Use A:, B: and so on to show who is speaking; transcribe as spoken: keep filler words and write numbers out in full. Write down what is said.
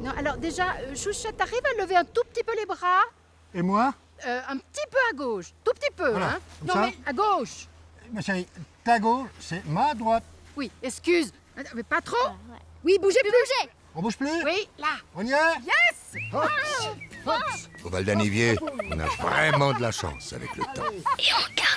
A: Non, alors déjà, euh, Chouchette, t'arrives à lever un tout petit peu les bras?
B: Et moi?
A: euh, Un petit peu à gauche, tout petit peu,
B: Voilà,
A: hein?
B: comme
A: Non,
B: ça.
A: mais à gauche.
B: Ma chérie, ta gauche, c'est ma droite.
A: Oui, excuse, mais pas trop.
C: Ah, ouais.
A: Oui, bougez plus.
C: Bougez.
B: On bouge plus?
A: Oui, là.
B: On y est?
A: Yes.
B: Hop, hop.
D: Au Val d'Anivier, on a vraiment de la chance avec le temps.
C: Et on garde